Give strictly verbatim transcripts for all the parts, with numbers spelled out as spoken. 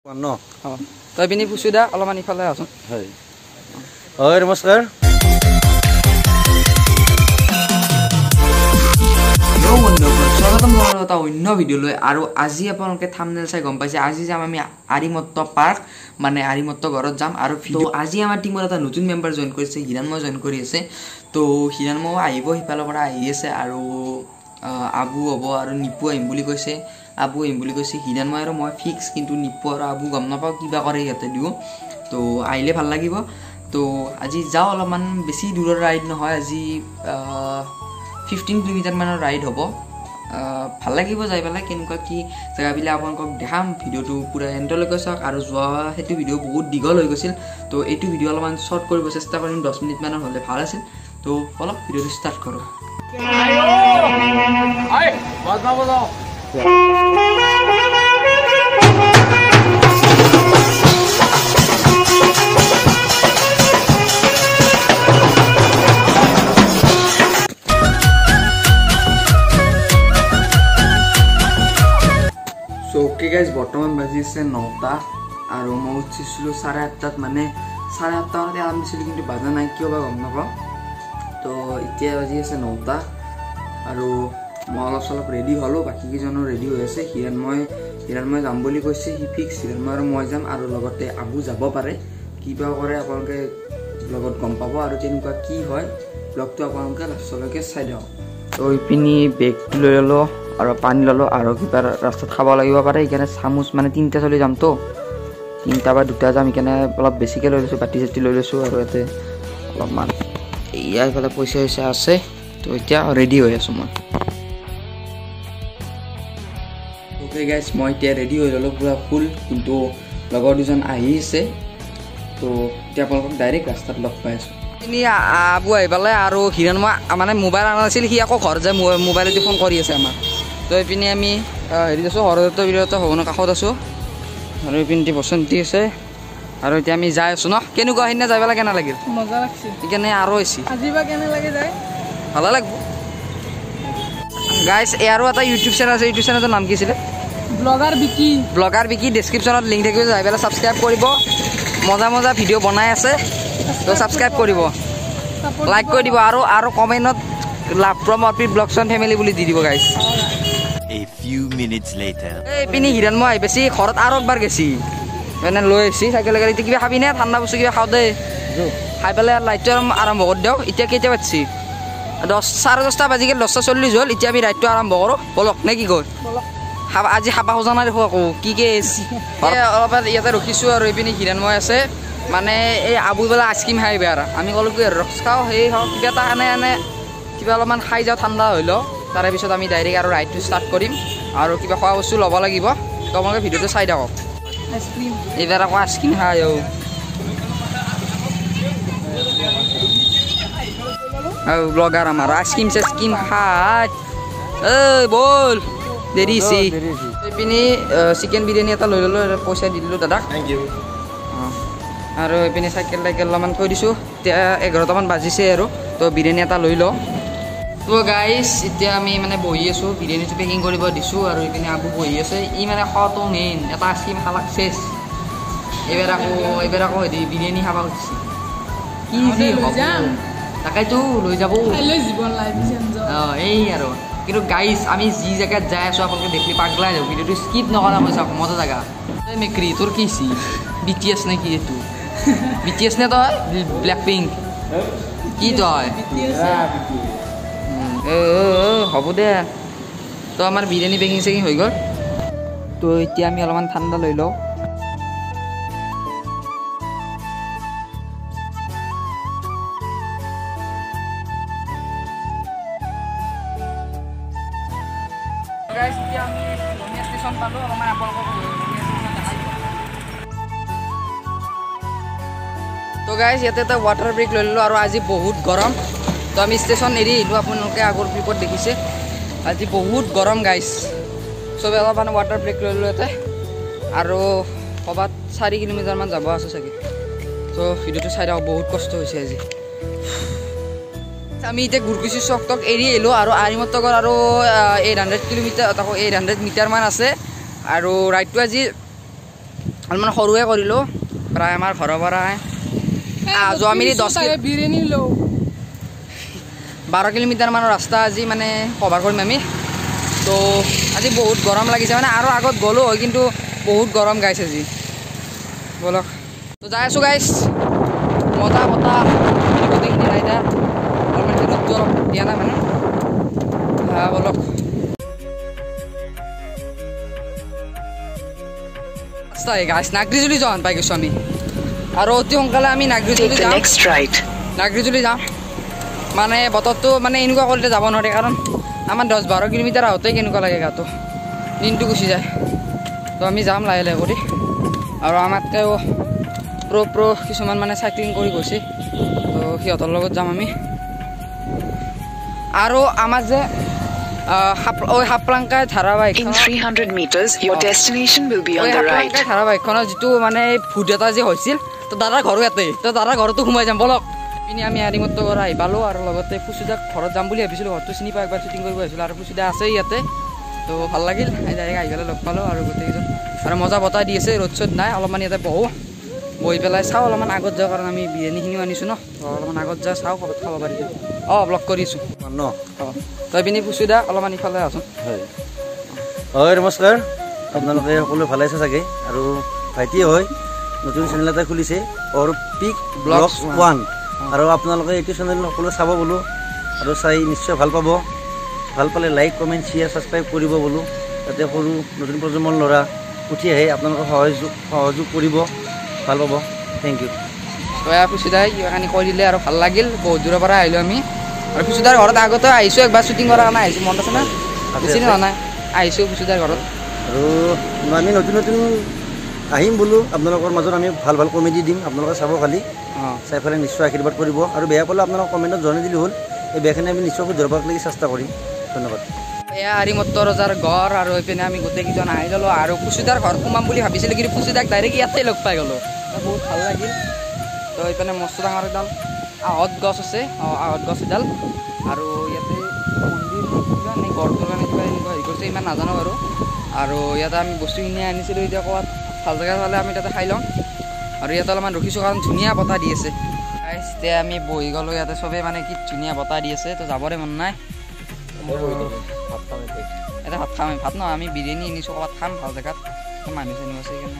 ন অ তই বিনি পুছুদা অলমান ইফালে আছোন হয় হয় নমস্কাৰ স্বাগতম জনালো এটা অন্য ভিডিঅ'লৈ আৰু আজি আপোনালোকে থাম্বনেল চাই গম পাইছে আজি যাম আমি আৰিমত্ত পাৰ্ক মানে আৰিমত্ত ঘৰত যাম আৰু ভিডিঅ' আজি আমাৰ টিমৰ এটা নতুন মেম্বাৰ জইন কৰিছে হিৰাণময় জইন কৰি আছে তো হিৰাণময় আহিব সিফালৰ পৰা আহি আছে আৰু আবু হ'ব আৰু নিপু আহিম বুলি কৈছে আবু আহিম বুলি কৈছে হিৰাণময় আৰু মই ফিক্স কিন্তু নিপু আৰু আবু গম নাপাওঁ কিবা কৰে ইয়াতে দিওঁ তো আহিলে ভাল লাগিব তো আজি যাওঁ অলপমান বেছি দূৰৰ ৰাইড নহয় আজি ফিফটিন কিলোমিটাৰ মানৰ ৰাইড হ'ব ভাল লাগিব যাই পেলাই কেনেকুৱা কি জেগাবিলাক আপোনালোকক দেখাম ভিডিঅ'টো পুৰা এণ্ডলৈকে চাওক আৰু যোৱা সেইটো ভিডিঅ' বহুত দীঘল হৈ গৈছিল তো এইটো ভিডিঅ' অলপমান শ্বৰ্ট কৰিব চেষ্টা কৰিম দহ মিনিটমানৰ হ'লে ভাল আছিল তো অলপ ভিডিঅ'টো ষ্টাৰ্ট কৰোঁ ओके गाइज बर्तमान बाजी আছে নটা আৰু মই উঠিছিলোঁ চাৰে আঠটাত মানে চাৰে আঠটা মানতে আৰাম দিছিলোঁ কিন্তু বাজা নাই কিয় বা গম নাপাওঁ তো এতিয়া বাজি আছে নটা আৰু মই অলপ চলপ ৰেডি হ'লোঁ বাকীকেইজনো ৰেডি হৈ আছে হিৰাণময় হিৰাণময় যাম বুলি কৈছে সি ফিক্স হিৰাণময় আৰু মই যাম আৰু লগতে আবু যাব পাৰে কিবা কৰে আপোনালোকে লগত গম পাব আৰু তেনেকুৱা কি হয় ব্লগটো আপোনালোকে লাষ্টলৈকে চাই দিয়ক তো ইপিনি বেগটো লৈ ল'লোঁ আৰু পানী ল'লোঁ আৰু কিবা ৰাস্তাত খাব লাগিব পাৰে সেইকাৰণে চামুচ মানে তিনিটা চলি যাম তো তিনিটা বা দুটা যাম সেইকাৰণে অলপ বেছিকৈ লৈ লৈছোঁ বাতি চাতি লৈ লৈছোঁ আৰু ইয়াতে অলপমান এয়া এইফালে পইচা চইচা আছে তো এতিয়া ৰেডি হৈ আছোঁ মই অ'কে গাইজ মই এতিয়া ৰেডি হৈ ল'লোঁ পূৰা ফুল কিন্তু লগৰ দুজন আহিছে তো এতিয়া আপোনালোকক ডাইৰেক্ট ৰাস্তাত লগ পাই আছোঁ এনে আবু আহি পালে আৰু হিৰাণময় মানে মোবাইল অনা নাছিল সি আকৌ ঘৰ যায় মোবাইলেদি ফোন কৰি আছে আমাক তো এইপিনে আমি হেৰি আছোঁ হৰদত্ত বিৰত ভৱনৰ কাষত আছোঁ আৰু এইপিনে বসন্তী আছে আৰু এতিয়া আমি যাই আছোঁ ন কেনেকুৱা সেইদিনা যাই পেলাই কেনে লাগিল মজা লাগছে সেইকাৰণে আৰু আহিছে আজি বা কেনে লাগে যায় ভালে লাগিব গাইজ আৰু এটা ইউটিউব চেনেল আছে ইউটিউব চেনেলটোৰ নাম কি আছিলে ব্লগাৰ বিকি ব্লগাৰ বিকি ডেছক্ৰিপশ্যনত লিংক থাকিব যাই পেলাই ছাবস্ক্ৰাইব কৰিব মজা মজা ভিডিঅ' বনাই আছে তো ছাবস্ক্ৰাইব কৰিব লাইক কৰি দিব আৰু আৰু কমেণ্টত লাভ ফ্ৰম অৰ্পিড ব্লগছ এণ্ড ফেমিলি বুলি দি দিব guys A few minutes later. এই পিনি হিৰাণময় আহি বেছি ঘৰত আৰু একবাৰ গেছি মানে লৈ আহিছি চাইকেল গাড়ী এতিয়া কিবা খাবি নে ঠাণ্ডা বস্তু কিবা খাওঁ দে খাই পেলাই লাইটটো আৰম্ভ কৰি দিয়ক এতিয়া কেতিয়া পাতিছি দহ চাৰে দহটা বাজি গ'ল দহটা চল্লিছ হ'ল এতিয়া আমি ৰাইডটো আৰম্ভ কৰোঁ বলক নে কি কয় খাবা আজি খাবা খোজা নাই দেখোঁ আকৌ কি কেছ অলপ ইয়াতে ৰখিছোঁ আৰু এইপিনি হিৰাণময় আছে মানে এই আবু বেলা আইচক্ৰীম খাই বেয়া আমি ক'লোঁ কি ৰক্স খাওঁ সেই খাওঁ কিবা এটা এনে এনে কিবা অলপমান খাই যাওঁ ঠাণ্ডা হৈ লওঁ তাৰে পিছত আমি ডাইৰেক্ট আৰু ৰাইডটো ষ্টাৰ্ট কৰিম আৰু কিবা খোৱা বস্তু ল'ব লাগিব তো আপোনালোকে ভিডিঅ'টো চাই দিয়ক আইচক্ৰীম এইবাৰ আকৌ আইচক্ৰীম খাই আৰু ব্লগাৰ আমাৰ আইচক্ৰীম চাইচক্ৰীম খাই ঐ বল দেৰিছি এইপিনি চিকেন বিৰিয়ানী এটা লৈ ল'লোঁ পইচা দি দিলোঁ দাদাক থেংক ইউ অঁ আৰু এইপিনি চাইকেল টাইকেল অলপমান থৈ দিছোঁ এতিয়া এঘাৰটামান বাজিছে আৰু তো বিৰিয়ানী এটা লৈ লওঁ তো গাইজ এতিয়া আমি মানে বহি আছোঁ বিৰিয়ানীটো পেকিং কৰিব দিছোঁ আৰু এইপিনে আবু বহি আছে ই মানে খোৱাটো মেইন এটা আইচক্ৰীম খালাক চেচ এইবাৰ আকৌ এইবাৰ আকৌ হেৰি বিৰিয়ানী খাব খুজিছে কি যি হ'ব তাকেতো লৈ যাব জীৱন লাইফ অঁ এই আৰু কিন্তু গাইজ আমি যি জেগাত যাই আছোঁ আপোনালোকে দেখি পাগলাই যাওঁ ভিডিঅ'টো স্কিপ নকৰা কৈছে মজা জেগা এই মেক্ৰী তোৰ কি চি বি টি এছ নে কি এইটো বি টি এছ নে তই ব্লেক পিংক কি তই হ'ব দে তো আমাৰ বিৰিয়ানী পেকিং চেকিং হৈ গ'ল তো এতিয়া আমি অলপমান ঠাণ্ডা লৈ লওঁ ষ্টেচন পালোঁ অলপমান আপোনালোকক তো গাইজ ইয়াতে এটা ৱাটাৰ ব্ৰেক লৈ ল'লোঁ আৰু আজি বহুত গৰম তো আমি ষ্টেচন এৰি আহিলোঁ আপোনালোকে আগৰ ক্লিপত দেখিছে আজি বহুত গৰম গাইজ চবে অলপমান ৱাটাৰ ব্ৰেক লৈ ল'লোঁ ইয়াতে আৰু ক'ৰবাত চাৰি কিলোমিটাৰমান যাব আছে চাগে তো ভিডিঅ'টো চাই দিয়ক বহুত কষ্ট হৈছে আজি আমি এতিয়া গুৰকুচি চকটক এৰি আহিলোঁ আৰু আৰিমত্তগড় আৰু এইট হাণ্ড্ৰেড কিলোমিটাৰ তাকো এইট হাণ্ড্ৰেড মিটাৰমান আছে আৰু ৰাইডটো আজি অলপমান সৰুৱে কৰিলোঁ প্ৰায় আমাৰ ঘৰৰ পৰা যোৱা মিলি দহ বিৰিয়ানী লওঁ বাৰ কিলোমিটাৰ মানৰ ৰাস্তা আজি মানে কভাৰ কৰিম আমি তো আজি বহুত গৰম লাগিছে মানে আৰু আগত গ'লোঁ হয় কিন্তু বহুত গৰম গাইছে আজি বলক তো যাই আছোঁ গাইছ মজা বতাহ গোটেইখিনি নাই দিয়া অলপমান ৰ'দটো অলপ দিয়া নাই মানে বলক গাইছ নাগৰিজুলি যাওঁ পাই গৈছোঁ আমি আৰু অতি সোনকালে আমি নাগৰিজুলি যাম নাগৰিজুলি যাম মানে বতৰটো মানে এনেকুৱা কৰিলে যাব নোৱাৰে কাৰণ আমাৰ দহ বাৰ কিলোমিটাৰ আহোঁতে কেনেকুৱা লাগে গাটো দিনটো গুচি যায় তো আমি যাম লাহে লাহে কৰি আৰু আমাতকৈও প্ৰ' প্ৰ' কিছুমান মানে চাইক্লিং কৰি গৈছে তো সিহঁতৰ লগত যাম আমি আৰু আমাৰ যে হাপলাংকা ধাৰাবাহিক ধাৰাবাহিকখনৰ যিটো মানে ভূত এটা যে হৈছিল তো দাদাৰ ঘৰো ইয়াতে তো দাদাৰ ঘৰতো সোমাই যাম বলক পিনে আমি আদিমত্ত কৰা আহি পালোঁ আৰু লগতে ফুচুদাক ঘৰত যাম বুলি ভাবিছিলোঁ ঘৰটো চিনি পাই একবাৰ শ্বুটিং কৰিব আহিছিলোঁ আৰু ফুচুদা আছেই ইয়াতে তো ভাল লাগিল ডাইৰেক্ট আহি পেলাই লগ পালোঁ আৰু গোটেইকেইজন আৰু মজা বতাহ দি আছে ৰ'দ চ'দ নাই অলপমান ইয়াতে বহোঁ বহি পেলাই চাওঁ অলপমান আগত যাওঁ কাৰণ আমি বিৰিয়ানীখিনিও আনিছোঁ ন অলপমান আগত যাওঁ চাওঁ ক'ৰবাত খাব পাৰি অঁ ব্লগ কৰিছোঁ ন অঁ তই পিনি ফুচুদা অলপমান ইফালে আছোন হয় হয় নমস্কাৰ আপোনালোকে সকলোৱে ভালে আছে চাগে আৰু ভাইটিয়ে হয় নতুন চেনেল এটা খুলিছে অৰ্পিক ব্লগছ ওৱান আৰু আপোনালোকে এইটো চেনেল সকলোৱে চাব বোলো আৰু চাই নিশ্চয় ভাল পাব ভাল পালে লাইক কমেণ্ট শ্বেয়াৰ ছাবস্ক্ৰাইব কৰিব বোলো যাতে সৰু নতুন প্ৰজন্মৰ ল'ৰা উঠি আহে আপোনালোকে সহযোগ সহযোগ কৰিব ভাল পাব থেংক ইউ তই ফুচুদাই কিবাখিনি কৈ দিলে আৰু ভাল লাগিল বহুত দূৰৰ পৰা আহিলোঁ আমি আৰু ফুচুদাৰ ঘৰত আগতে আহিছোঁ একবাৰ শ্বুটিং কৰাৰ কাৰণে আহিছোঁ মনত আছে না বেছি হোৱা নাই আহিছোঁ ফুচুদাৰ ঘৰত আৰু আমি নতুন নতুন আহিম বোলো আপোনালোকৰ মাজত আমি ভাল ভাল কমেডি দিম আপোনালোকে চাব খালি অঁ চাই পেলাই নিশ্চয় আশীৰ্বাদ কৰিব আৰু বেয়া পালে আপোনালোক কমেণ্টত জনাই দিলে হ'ল এই বেয়াখিনি আমি নিশ্চয় ধৰিব লাগি চেষ্টা কৰিম ধন্যবাদ এয়া আৰিমত্ত ৰজাৰ ঘৰ আৰু এইপিনে আমি গোটেইকেইজন আহি ল'লোঁ আৰু ফুচুদাৰ ঘৰত সোমাম বুলি ভাবিছিলোঁ কিন্তু ফুচুদাক ডাইৰেক্ট ইয়াতে লগ পাই গ'লোঁ বহুত ভাল লাগিল তো এইপিনে মস্ত ডাঙৰ এডাল আহঁত গছ আছে অঁ আহঁত গছ এডাল আৰু ইয়াতে মন্দিৰ কিবা নে গড়টোৰ কাৰণে কিবা এনেকুৱা হেৰি কৰিছে ইমান নাজানো বাৰু আৰু ইয়াতে আমি বস্তুখিনি আনিছিলোঁ এতিয়া ক'ৰবাত ভাল জেগা পালে আমি তাতে খাই ল'ম আৰু ইয়াতে অলপমান ৰখিছোঁ কাৰণ ধুনীয়া বতাহ দি আছে এতিয়া আমি বহি গ'লোঁ ইয়াতে চবেই মানে কি ধুনীয়া বতাহ দি আছে তো যাবৰে মন নাই এটা ভাত খাম ভাত নহয় আমি বিৰিয়ানী আনিছোঁ ক'ৰবাত খাম ভাল জেগাত মানুহ চানুহ আছে সেইকাৰণে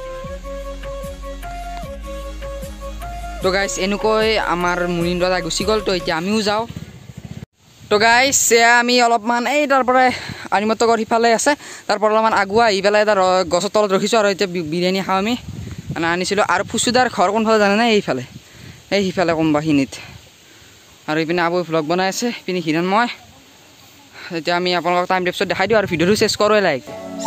তো গাইছ এনেকৈ আমাৰ মুনিন দাদা গুচি গ'ল তো এতিয়া আমিও যাওঁ তো গাইছ এয়া আমি অলপমান এই তাৰ পৰাই আৰিমত্ত ঘৰ সিফালে আছে তাৰ পৰা অলপমান আগুৱাই আহি পেলাই এটা গছৰ তলত ৰখিছোঁ আৰু এতিয়া বিৰিয়ানী খাওঁ আমি মানে আনিছিলোঁ আৰু ফুচুদাৰ ঘৰ কোনফালে জানেনে এইফালে এই সিফালে কোনোবাখিনিত আৰু এইপিনে আবুই ভ্লগ বনাই আছে পিনে হিৰণ মই এতিয়া আমি আপোনালোকক টাইম লেপছত দেখাই দিওঁ আৰু ভিডিঅ'টো চেছ কৰোঁ লাইক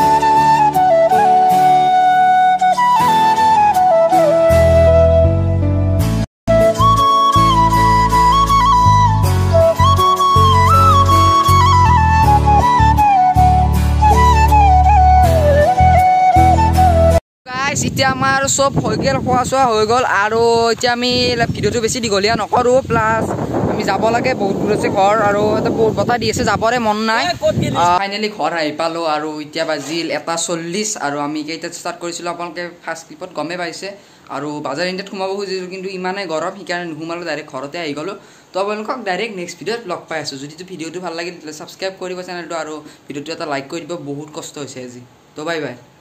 এতিয়া আমাৰ চব হৈ গ'ল খোৱা চোৱা হৈ গ'ল আৰু এতিয়া আমি ভিডিঅ'টো বেছি দীঘলীয়া নকৰোঁ প্লাছ আমি যাব লাগে বহুত দূৰ আছে ঘৰ আৰু এটা বহুত বতাহ দি আছে যাবৰে মন নাই ফাইনেলি ঘৰ আহি পালোঁ আৰু এতিয়া বাজিল এটা চল্লিছ আৰু আমি কেইটাত ষ্টাৰ্ট কৰিছিলোঁ আপোনালোকে ফাৰ্ষ্ট ক্লিপত গমেই পাইছে আৰু বাজাৰ ইণ্ডিয়াত সোমাব খুজিছিলোঁ কিন্তু ইমানেই গৰম সেইকাৰণে নোসোমালোঁ ডাইৰেক্ট ঘৰতে আহি গ'লোঁ তো আপোনালোকক ডাইৰেক্ট নেক্সট ভিডিঅ'ত লগ পাই আছোঁ যদি ভিডিঅ'টো ভাল লাগিল তেতিয়াহ'লে ছাবস্ক্ৰাইব কৰিব চেনেলটো আৰু ভিডিঅ'টো এটা লাইক কৰি দিব বহুত কষ্ট হৈছে আজি তো বাই বাই